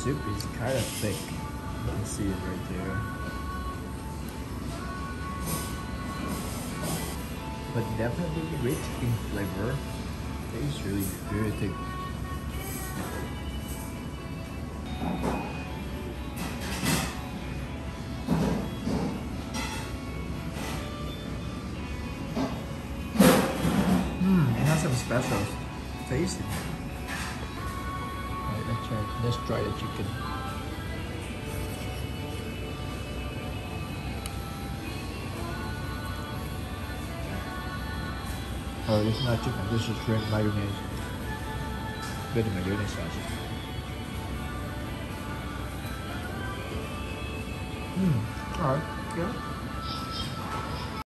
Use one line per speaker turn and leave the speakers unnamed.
soup is kind of thick. You can see it right there. But definitely rich in flavor. Tastes really very thick. It has some special taste in it. Alright, let's try the chicken. Oh, this is not chicken, this is shrimp mayonnaise. With the mayonnaise sauce. Alright, yeah.